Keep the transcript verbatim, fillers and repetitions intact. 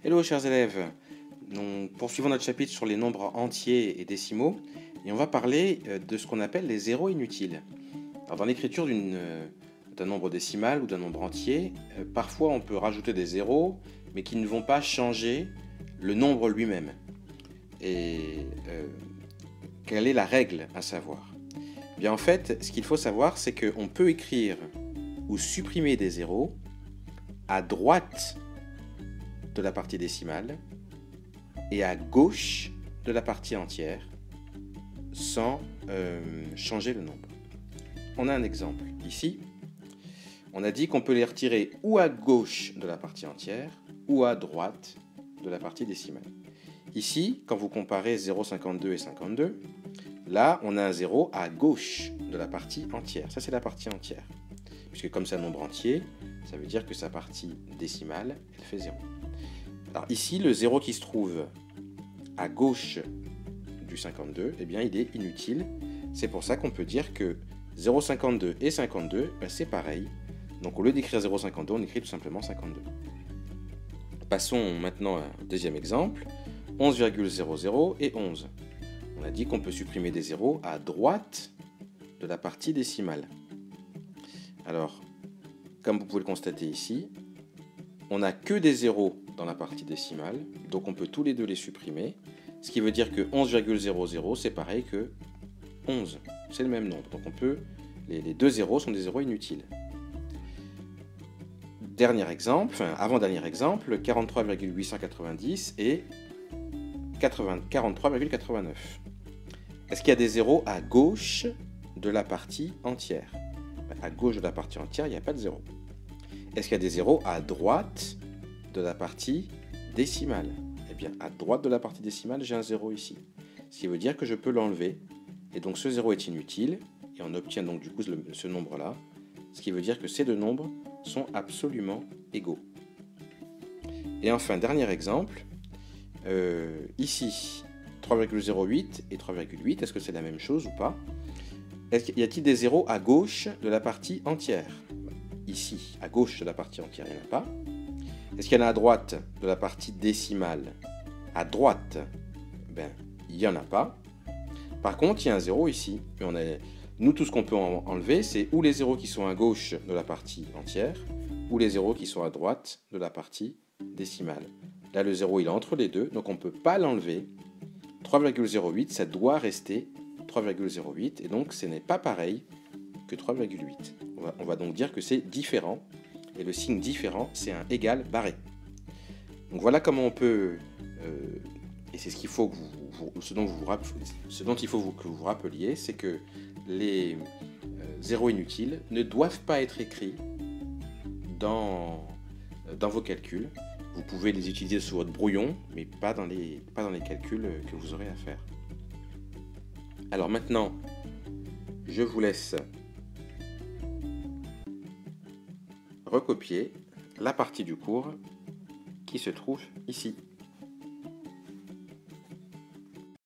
Hello chers élèves, nous poursuivons notre chapitre sur les nombres entiers et décimaux et on va parler de ce qu'on appelle les zéros inutiles. Alors, dans l'écriture d'un nombre décimal ou d'un nombre entier, euh, parfois on peut rajouter des zéros mais qui ne vont pas changer le nombre lui-même. Et euh, quelle est la règle à savoir? Eh bien en fait, ce qu'il faut savoir, c'est qu'on peut écrire ou supprimer des zéros à droite de la partie décimale et à gauche de la partie entière sans euh, changer le nombre. On a un exemple ici. On a dit qu'on peut les retirer ou à gauche de la partie entière ou à droite de la partie décimale. Ici, quand vous comparez zéro virgule cinquante-deux et cinquante-deux, là on a un zéro à gauche de la partie entière. Ça c'est la partie entière. Puisque comme c'est un nombre entier, ça veut dire que sa partie décimale, elle fait zéro. Alors ici, le zéro qui se trouve à gauche du cinquante-deux, eh bien, il est inutile. C'est pour ça qu'on peut dire que zéro virgule cinquante-deux et cinquante-deux, ben, c'est pareil. Donc au lieu d'écrire zéro virgule cinquante-deux, on écrit tout simplement cinquante-deux. Passons maintenant au deuxième exemple, onze virgule zéro zéro et onze. On a dit qu'on peut supprimer des zéros à droite de la partie décimale. Alors, comme vous pouvez le constater ici, on n'a que des zéros dans la partie décimale, donc on peut tous les deux les supprimer, ce qui veut dire que onze virgule zéro zéro, c'est pareil que onze, c'est le même nombre, donc on peut, les, les deux zéros sont des zéros inutiles. Dernier exemple, enfin avant-dernier exemple, quarante-trois virgule huit cent quatre-vingt-dix et quarante-trois virgule quatre-vingt-neuf. Est-ce qu'il y a des zéros à gauche de la partie entière? À gauche de la partie entière, il n'y a pas de zéro. Est-ce qu'il y a des zéros à droite de la partie décimale? Eh bien, à droite de la partie décimale, j'ai un zéro ici. Ce qui veut dire que je peux l'enlever. Et donc, ce zéro est inutile. Et on obtient donc du coup ce nombre-là. Ce qui veut dire que ces deux nombres sont absolument égaux. Et enfin, dernier exemple. Euh, ici, trois virgule zéro huit et trois virgule huit. Est-ce que c'est la même chose ou pas? Y a-t-il des zéros à gauche de la partie entière? Ici, à gauche de la partie entière, il n'y en a pas. Est-ce qu'il y en a à droite de la partie décimale? À droite, ben, il n'y en a pas. Par contre, il y a un zéro ici. Mais on a... Nous, tout ce qu'on peut en enlever, c'est ou les zéros qui sont à gauche de la partie entière, ou les zéros qui sont à droite de la partie décimale. Là, le zéro, il est entre les deux, donc on ne peut pas l'enlever. trois virgule zéro huit, ça doit rester trois virgule zéro huit, et donc ce n'est pas pareil que trois virgule huit. On va, on va donc dire que c'est différent, et le signe différent, c'est un égal barré. Donc voilà comment on peut, euh, et c'est ce qu'il faut que vous, vous, ce dont, vous, ce dont il faut vous, que vous vous rappeliez, c'est que les euh, zéros inutiles ne doivent pas être écrits dans, dans vos calculs. Vous pouvez les utiliser sur votre brouillon, mais pas dans les, pas dans les calculs que vous aurez à faire. Alors maintenant, je vous laisse recopier la partie du cours qui se trouve ici.